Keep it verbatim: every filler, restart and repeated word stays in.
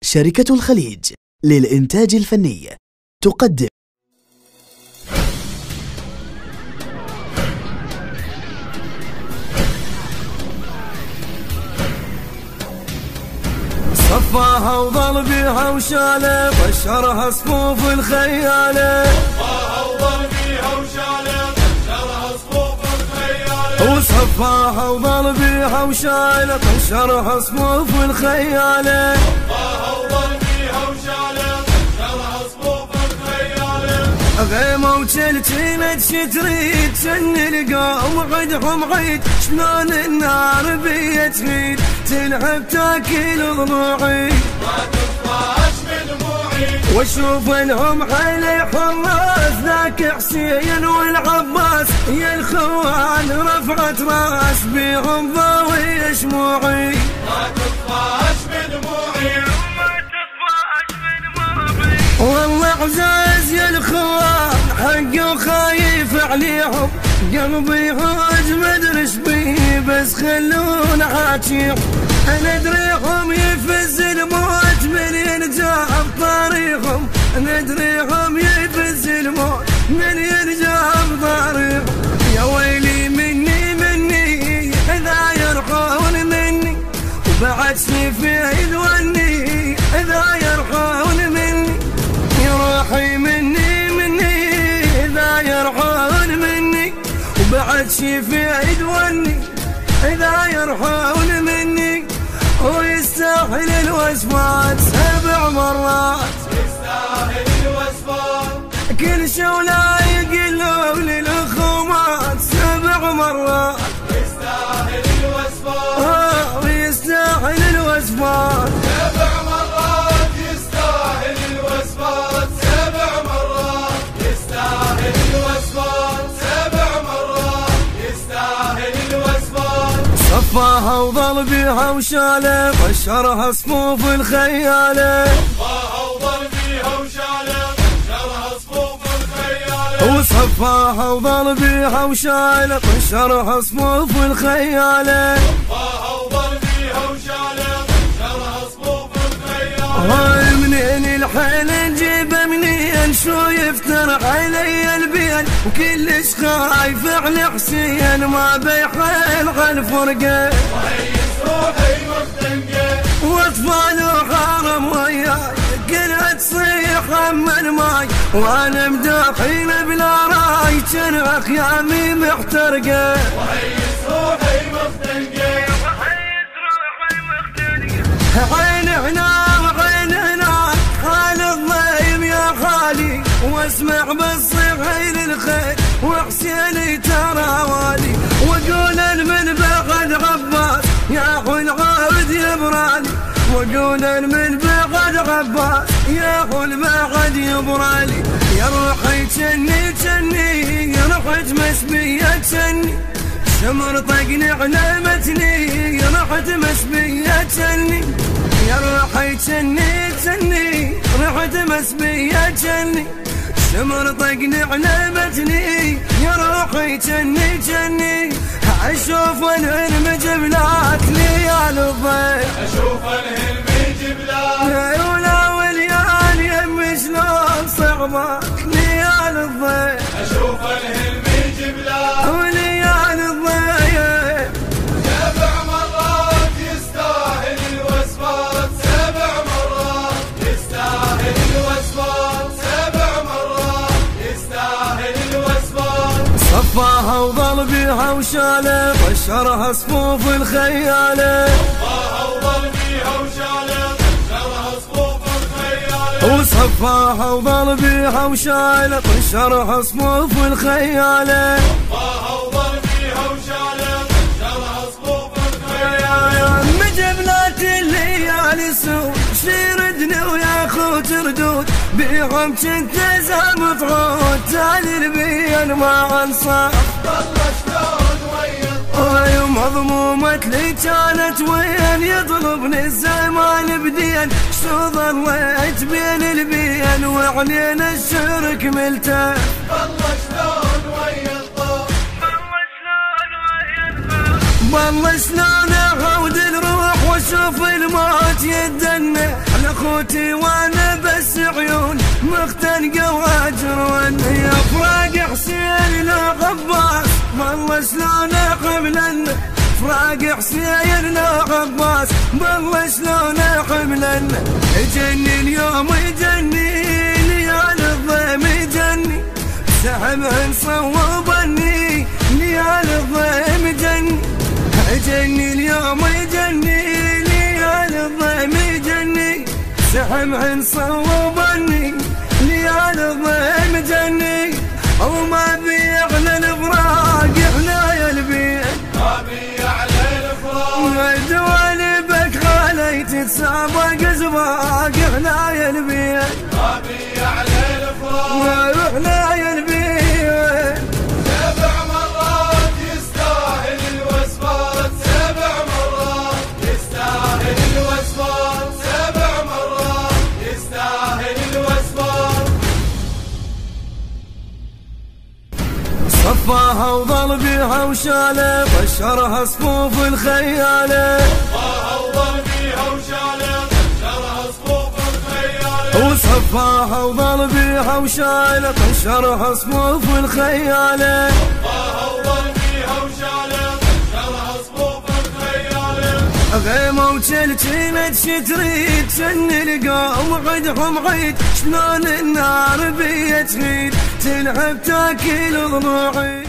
شركة الخليج للإنتاج الفني تقدم صفاها وظل بيها وشاله طشرها صفوف الخياله صفاها وظل بيها وشاله طشرها صفوف الخياله وصفاها وظل بيها وشاله طشرها صفوف الخياله صفاها وظل بيها وشاله طشرها صفوف الخياله غيمة وشلتينة شتريد شن القوم عدهم عيد شلون النار بيا تغيد تلعب تاكل ضلوعي ما تطفاش بدموعي واشوف انهم حيلي حراس ذاك حسين والعباس يا الخوان رفعت راس بيهم ضاوي شموعي ما تطفاش بدموعي ما تطفاش بدموعي والله عزاز يا الخوان حقي وخايف عليهم قلبي هوج مدري شبيه بس خلونا حاكيهم انا ادريهم يفز الموت من ينجاب طريقهم انا ادريهم يفز الموت من ينجاب طريقهم يا ويلي مني مني اذا يرحون مني وبعدني في ذوني اذا يرحون مني يروحي مني مني اذا يرحون مني وبعد شي في عيد وني اذا يرحون مني ويستاهل الوصفات سبع مرات يستاهل الوصفات كل شولا يقلوا للخومات سبع مرات يستاهل الوصفات آه ويستاهل الوصفات سبع مرات يستاهل الوصفات سبع مرات يستاهل الوصفات سبع مرات يستاهل الوصفات صفاها وظل بيها وشاله طشرها صفوف الخياله صفاها وظل بيها وشاله طشرها صفوف الخياله وصفاها وظل بيها وشاله طشرها صفوف الخياله صفاها وظل بيها وشاله طشرها صفوف الخياله هاي منين الحيل نجيبه منين شو يفتر علي البين وكلش خايف على حسين ما بيحيل غالفرقه وهيس روحي مختنقه واطفال وحرم وياي كلها تصيح ام الماي وانا مداحين بلا راي جنع خيامي محترقه وهيس روحي مختنقه وهيس روحي مختنقه عين هنا وعين هنا حال الضيم يا خالي واسمع بالصيحي للخير وحسيني ترى والي وقول من بعد عباس يا اخو العابد يبرالي وقول من بعد عباس يا اخو البعد يبرالي يا روحي جني جني رحت مسبيه جني شمر طقني علمتني رحت مسبيه جني يا روحي جني جني رحت مسبيه جني شمر طقني علمتني يا روحي جني جني اشوف الهلم جبلات ليال الضيف اشوف الهلم جبلات ولا وليان يم شلون صعبك ليال الضيف اشوف الهلم جبلات وليال الضيف سبع مرات يستاهل الوصفات سبع مرات يستاهل الوصفات سبع مرات يستاهل الوصفات صفاها وظل بيها وشاله طشرها صفوف الخياله صفاها وظل بيها وشاله طشرها صفوف الخياله وصفاها وظل بيها وشاله طشرها صفوف الخياله صفاها وظل بيها وشاله طشرها صفوف الخياله مجبلات الليالي سود شيردني ويا خو تردود بيهم كنت زام طعود تالي البين ما انصاف والله شلون ويا وي مضمومة لي كانت وين يطلبني الزمان بدين شو ظليت بين البين وعنين الشرك ملته والله شلون ويا الطوف والله شلون ويا الطوف والله شلون اعود الروح واشوف الموت يدنى يا خوتي وانا بس عيون مختنقة واجر واني افراق حسين لا غباس والله شلون حملن فراق حسين لا غباس والله شلون حملن يجني اليوم يجني يا الضيم يجني سحب صوبني يا الضيم يجني يجني اليوم يجني يا الضيم يجني سحب صوبني يا الضيم يجني وما بيعلى الفراق احنا يا البيت ما بيعلى الفراق دوالبك علي تتسابق زباق احنا يا البيت ما بيعلى الفراق احنا يا البيت سبع مرات يستاهل الوصفات سبع مرات يستاهل الوصفات سبع مرات يستاهل الوصفات صفاها وظل بيها وشاله طشرها صفوف الخياله صفاها وظل بيها وشاله طشرها صفوف الخياله وصفاها وظل بيها وشاله طشرها صفوف الخياله صفاها وظل بيها وشاله طشرها صفوف الخياله غيمه وشلشلت شتريد شن القوم عدهم عيد شلون النار بيت غيد تلعب تاكل ضلوعي